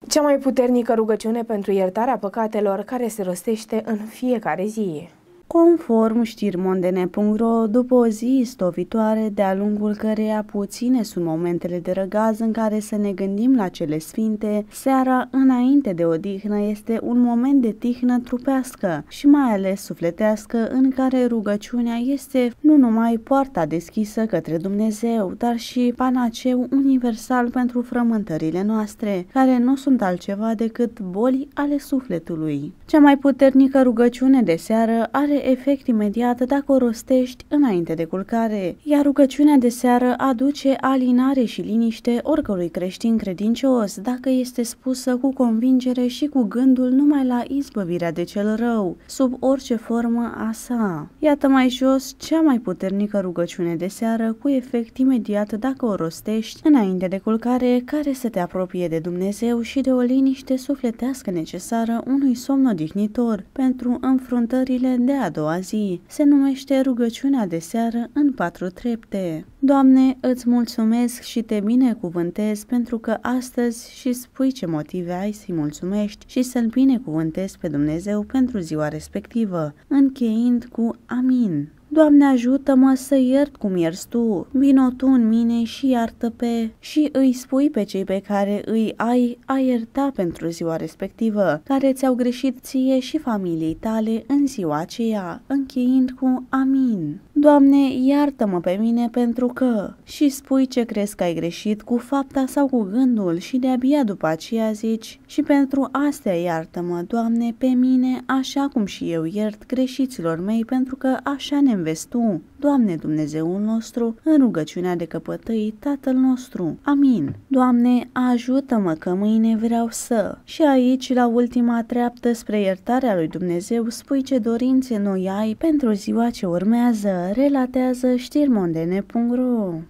Cea mai puternică rugăciune pentru iertarea păcatelor care se rostește în fiecare zi. Conform știrimondene.ro, după o zi stovitoare, de-a lungul căreia puține sunt momentele de răgaz în care să ne gândim la cele sfinte, seara înainte de odihnă este un moment de tihnă trupească și mai ales sufletească, în care rugăciunea este nu numai poarta deschisă către Dumnezeu, dar și panaceu universal pentru frământările noastre, care nu sunt altceva decât boli ale sufletului. Cea mai puternică rugăciune de seară are efect imediat dacă o rostești înainte de culcare, iar rugăciunea de seară aduce alinare și liniște oricărui creștin credincios dacă este spusă cu convingere și cu gândul numai la izbăvirea de cel rău, sub orice formă a sa. Iată mai jos cea mai puternică rugăciune de seară cu efect imediat dacă o rostești înainte de culcare, care să te apropie de Dumnezeu și de o liniște sufletească necesară unui somn odihnitor pentru înfruntările de a doua zi. Se numește rugăciunea de seară în 4 trepte. Doamne, îți mulțumesc și te binecuvântez pentru că astăzi și spui ce motive ai să-i mulțumești și să-L binecuvântezi pe Dumnezeu pentru ziua respectivă, încheind cu Amin. Doamne, ajută-mă să iert cum ierți Tu, vino Tu în mine și iartă pe și îi spui pe cei pe care îi ai a ierta pentru ziua respectivă, care ți-au greșit ție și familiei tale în ziua aceea, încheind cu Amin. Doamne, iartă-mă pe mine pentru că și spui ce crezi că ai greșit cu fapta sau cu gândul și de-abia după aceea zici și pentru astea iartă-mă, Doamne, pe mine așa cum și eu iert greșiților mei pentru că așa ne înveți Tu, Doamne Dumnezeul nostru, în rugăciunea de căpătăi Tatăl nostru. Amin. Doamne, ajută-mă că mâine vreau să. Și aici, la ultima treaptă spre iertarea lui Dumnezeu, spui ce dorințe noi ai pentru ziua ce urmează, relatează știrimondene.ro.